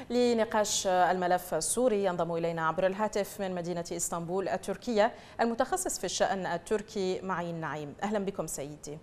لنقاش الملف السوري ينضم إلينا عبر الهاتف من مدينة إسطنبول التركية المتخصص في الشأن التركي معين نعيم. أهلا بكم سيدي.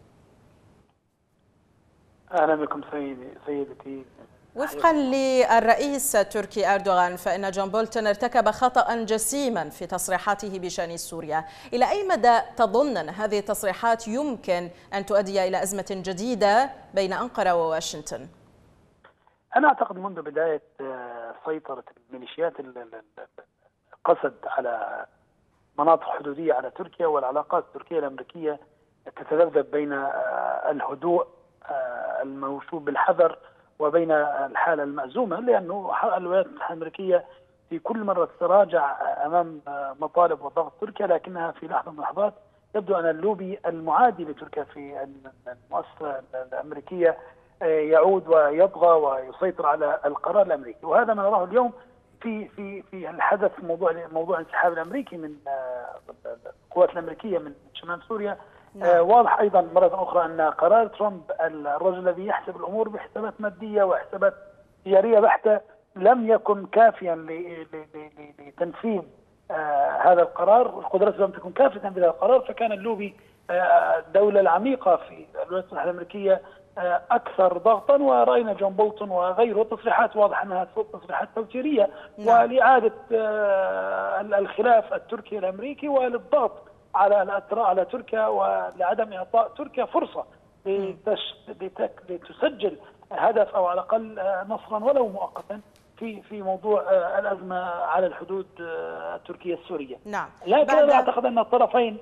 أهلا بكم سيدتي. وفقا للرئيس التركي أردوغان فإن جون بولتون ارتكب خطأ جسيما في تصريحاته بشأن سوريا. إلى أي مدى تظن أن هذه التصريحات يمكن أن تؤدي إلى أزمة جديدة بين أنقرة وواشنطن؟ أنا أعتقد منذ بداية سيطرة الميليشيات قصد على مناطق حدودية على تركيا، والعلاقات التركية الأمريكية تتذبذب بين الهدوء الموشوب بالحذر وبين الحالة المأزومة، لأنه الولايات المتحدة الأمريكية في كل مرة تتراجع أمام مطالب وضغط تركيا، لكنها في لحظة من اللحظات يبدو أن اللوبي المعادي لتركيا في المؤسسة الأمريكية يعود ويطغى ويسيطر على القرار الأمريكي، وهذا ما نراه اليوم في الحدث موضوع الانسحاب الأمريكي من القوات الأمريكية من شمال سوريا. واضح أيضا مرة أخرى أن قرار ترامب الرجل الذي يحسب الأمور بحسابات مادية وحسابات تجارية بحتة لم يكن كافيا لتنفيذ هذا القرار، القدرات لم تكن كافية لتنفيذ هذا القرار، فكان اللوبي الدولة العميقة في الولايات المتحدة الأمريكية أكثر ضغطا، ورأينا جون بولتون وغيره تصريحات واضح أنها تصريحات توتيرية ولإعادة الخلاف التركي الأمريكي وللضغط على تركيا ولعدم إعطاء تركيا فرصة لتسجل هدف أو على الأقل نصرا ولو مؤقتا في موضوع الأزمة على الحدود التركية السورية. نعم. لكن أنا أعتقد أن الطرفين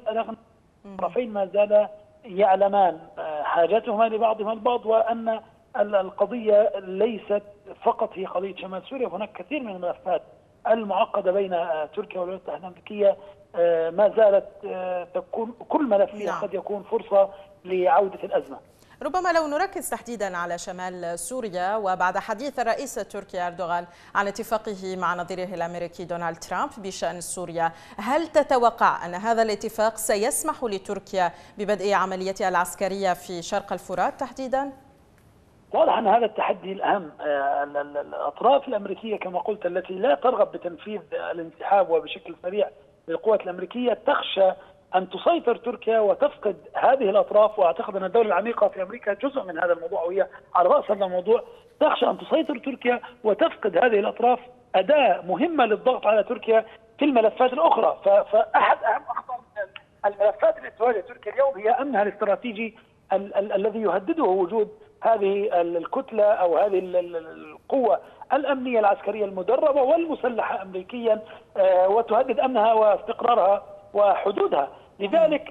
ما زالا يعلمان حاجتهما لبعضهما البعض، وأن القضية ليست فقط هي قضية شمال سوريا، هناك كثير من الملفات المعقدة بين تركيا والولايات المتحدة الأمريكية ما زالت تكون كل ملف فيها قد يكون فرصة لعودة الأزمة. ربما لو نركز تحديدا على شمال سوريا، وبعد حديث الرئيس التركي أردوغان عن اتفاقه مع نظيره الأمريكي دونالد ترامب بشأن سوريا، هل تتوقع أن هذا الاتفاق سيسمح لتركيا ببدء عمليتها العسكرية في شرق الفرات تحديدا؟ واضح أن هذا التحدي الأهم. الأطراف الأمريكية كما قلت التي لا ترغب بتنفيذ الانسحاب وبشكل سريع للقوات الأمريكية تخشى أن تسيطر تركيا وتفقد هذه الأطراف، وأعتقد أن الدولة العميقة في أمريكا جزء من هذا الموضوع وهي على رأس هذا الموضوع، تخشى أن تسيطر تركيا وتفقد هذه الأطراف أداة مهمة للضغط على تركيا في الملفات الأخرى. فأحد أهم أخطار الملفات التي تواجه تركيا اليوم هي أمنها الاستراتيجي الذي يهدده وجود هذه الكتلة أو هذه القوة الأمنية العسكرية المدربة والمسلحة أمريكيا، وتهدد أمنها واستقرارها وحدودها. لذلك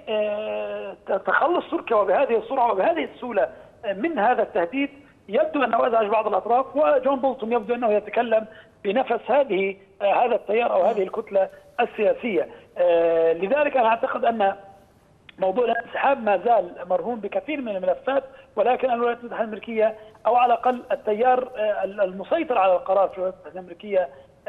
تخلص تركيا وبهذه السرعة وبهذه السهولة من هذا التهديد يبدو أنه أزعج بعض الأطراف، وجون بولتون يبدو أنه يتكلم بنفس هذا التيار أو هذه الكتلة السياسية. لذلك أنا أعتقد أن موضوع الانسحاب ما زال مرهون بكثير من الملفات، ولكن الولايات المتحدة الأمريكية أو على الأقل التيار المسيطر على القرار في الولايات المتحدة الأمريكية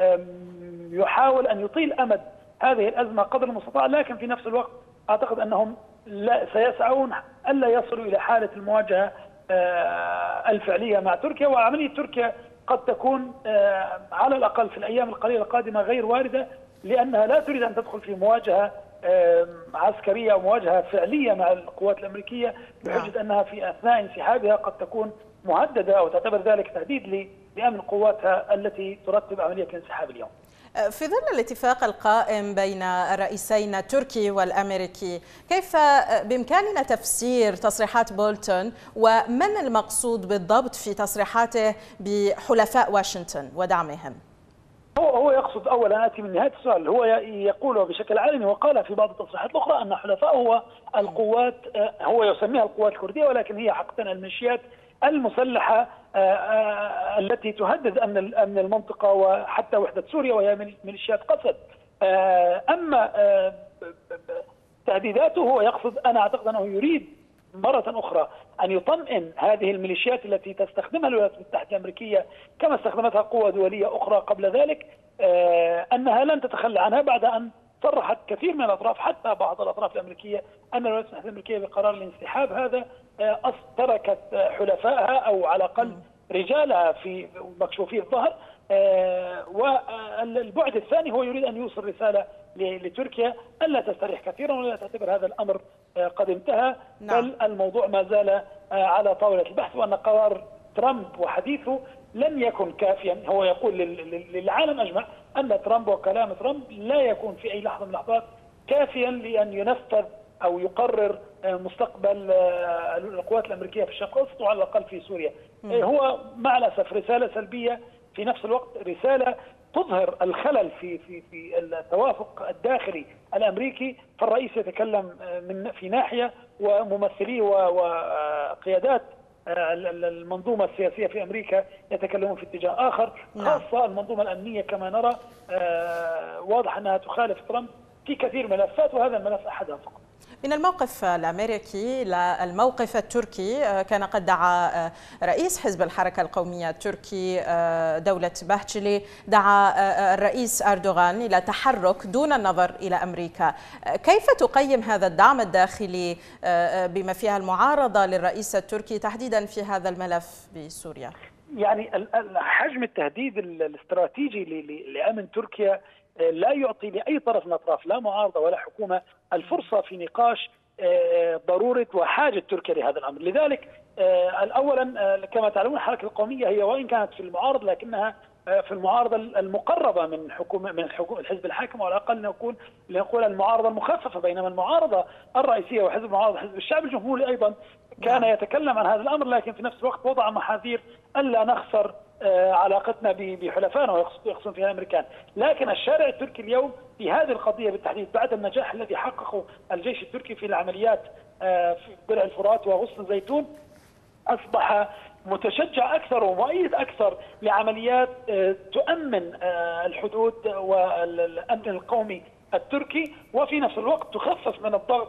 يحاول أن يطيل أمد هذه الأزمة قدر المستطاع، لكن في نفس الوقت أعتقد أنهم سيسعون ألا يصلوا إلى حالة المواجهة الفعلية مع تركيا، وعملية تركيا قد تكون على الأقل في الأيام القليلة القادمة غير واردة، لأنها لا تريد أن تدخل في مواجهة عسكرية أو مواجهة فعلية مع القوات الأمريكية بحجة أنها في أثناء انسحابها قد تكون مهددة أو تعتبر ذلك تهديد لأمن قواتها التي ترتب عملية الانسحاب اليوم. في ظل الاتفاق القائم بين الرئيسين التركي والأمريكي، كيف بإمكاننا تفسير تصريحات بولتون، ومن المقصود بالضبط في تصريحاته بحلفاء واشنطن ودعمهم؟ هو يقصد أولا آتي من نهاية السؤال، هو يقول بشكل علني وقال في بعض التصريحات الأخرى أن حلفاء هو القوات، هو يسميها القوات الكردية ولكن هي حقيقة الميليشيات المسلحة التي تهدد أمن المنطقة وحتى وحدة سوريا، وهي ميليشيات قسد. أما تهديداته هو يقصد، أنا أعتقد أنه يريد مرة أخرى أن يطمئن هذه الميليشيات التي تستخدمها الولايات المتحدة الأمريكية كما استخدمتها قوى دولية أخرى قبل ذلك، أنها لن تتخلى عنها بعد أن صرحت كثير من الأطراف حتى بعض الأطراف الأمريكية أن الولايات المتحدة الأمريكية بقرار الانسحاب هذا تركت حلفائها أو على الأقل رجالها في مكشوفي الظهر. والبعد الثاني هو يريد أن يوصل رسالة لتركيا ألا تستريح كثيرا ولا تعتبر هذا الأمر قد انتهى، بل الموضوع ما زال على طاولة البحث، وأن قرار ترامب وحديثه لم يكن كافيا. هو يقول للعالم أجمع أن ترامب وكلام ترامب لا يكون في أي لحظة من اللحظات كافيا لأن ينفذ أو يقرر مستقبل القوات الأمريكية في الشرق الأوسط وعلى الأقل في سوريا. هو مع الأسف رسالة سلبية، في نفس الوقت رسالة تظهر الخلل في التوافق الداخلي الأمريكي. فالرئيس يتكلم في ناحية، وممثليه وقيادات المنظومة السياسية في أمريكا يتكلمون في اتجاه آخر، خاصة المنظومة الأمنية كما نرى واضح أنها تخالف ترامب في كثير من الملفات، وهذا الملف أحدها فقط. من الموقف الأمريكي للموقف التركي، كان قد دعا رئيس حزب الحركة القومية التركي دولة باهتشلي، دعا الرئيس أردوغان إلى تحرك دون النظر إلى أمريكا. كيف تقيم هذا الدعم الداخلي بما فيها المعارضة للرئيس التركي تحديدا في هذا الملف بسوريا؟ يعني حجم التهديد الاستراتيجي لأمن تركيا لا يعطي لأي طرف من الأطراف، لا معارضة ولا حكومة، الفرصة في نقاش ضرورة وحاجة تركيا لهذا الأمر. لذلك أولا كما تعلمون الحركة القومية هي وإن كانت في المعارضة لكنها في المعارضة المقربة من الحزب الحاكم، وعلى الأقل نقول المعارضة المخففة، بينما المعارضة الرئيسية وحزب المعارضة حزب الشعب الجمهوري أيضا كان يتكلم عن هذا الأمر، لكن في نفس الوقت وضع محاذير ألا نخسر علاقتنا بحلفائنا ويقصدون فيها الامريكان. لكن الشارع التركي اليوم في هذه القضيه بالتحديد بعد النجاح الذي حققه الجيش التركي في العمليات في درع الفرات وغصن الزيتون اصبح متشجع اكثر ومؤيد اكثر لعمليات تؤمن الحدود والامن القومي التركي، وفي نفس الوقت تخفف من الضغط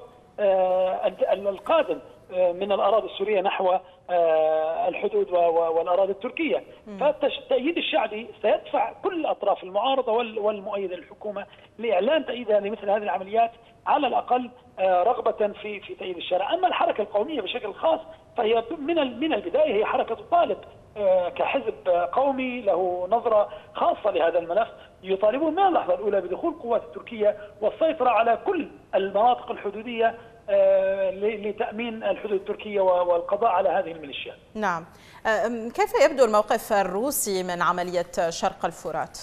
القادم من الأراضي السورية نحو الحدود والأراضي التركية. فالتأييد الشعبي سيدفع كل أطراف المعارضة والمؤيدة للحكومة لإعلان تأييدها لمثل هذه العمليات، على الأقل رغبة في تأييد الشارع. أما الحركة القومية بشكل خاص فهي من البداية هي حركة تطالب كحزب قومي له نظرة خاصة لهذا الملف، يطالبون من اللحظة الأولى بدخول القوات التركية والسيطرة على كل المناطق الحدودية لتأمين الحدود التركية والقضاء على هذه الميليشيات. نعم، كيف يبدو الموقف الروسي من عملية شرق الفرات؟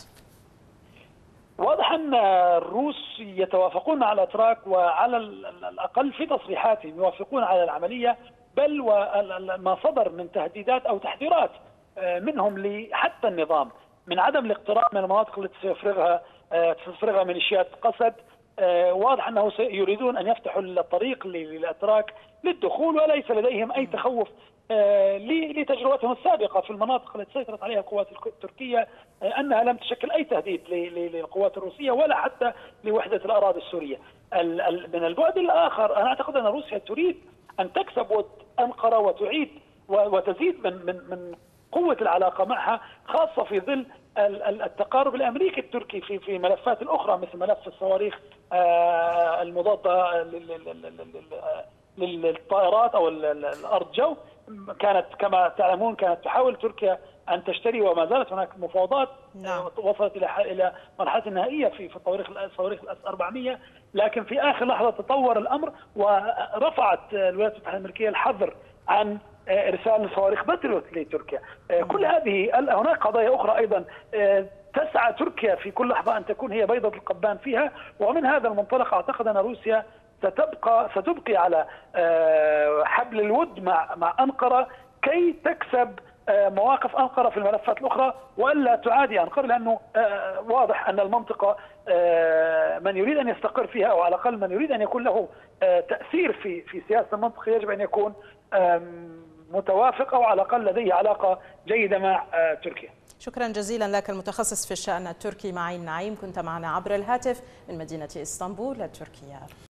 واضح أن الروس يتوافقون مع الأتراك، وعلى الأقل في تصريحاتهم يوافقون على العملية، بل وما صدر من تهديدات أو تحذيرات منهم حتى النظام من عدم الاقتراب من المناطق التي تفرغها ميليشيات قسد. واضح أنه يريدون أن يفتحوا الطريق للأتراك للدخول، وليس لديهم أي تخوف لتجربتهم السابقة في المناطق التي سيطرت عليها القوات التركية أنها لم تشكل أي تهديد للقوات الروسية ولا حتى لوحدة الأراضي السورية. من البعد الآخر أنا أعتقد أن روسيا تريد أن تكسب أنقرة وتعيد وتزيد من قوة العلاقة معها، خاصة في ظل التقارب الأمريكي التركي في ملفات أخرى مثل ملف الصواريخ المضادة للطائرات أو الأرض جو. كانت كما تعلمون كانت تحاول تركيا أن تشتري، وما زالت هناك مفاوضات وصلت إلى مرحلة نهائية في الصواريخ الأس 400، لكن في آخر لحظة تطور الأمر ورفعت الولايات المتحدة الأمريكية الحظر عن إرسال صواريخ باتريوت لتركيا. كل هذه هناك قضايا أخرى أيضا تسعى تركيا في كل لحظة أن تكون هي بيضة القبان فيها، ومن هذا المنطلق أعتقد أن روسيا ستبقي على حبل الود مع أنقرة كي تكسب مواقف أنقرة في الملفات الأخرى وألا تعادي أنقرة، لأنه واضح أن المنطقة من يريد أن يستقر فيها أو على الأقل من يريد أن يكون له تأثير في سياسة المنطقة يجب أن يكون متوافق أو على الأقل لديه علاقة جيدة مع تركيا. شكرا جزيلا لك المتخصص في الشأن التركي معين نعيم، كنت معنا عبر الهاتف من مدينة اسطنبول التركية.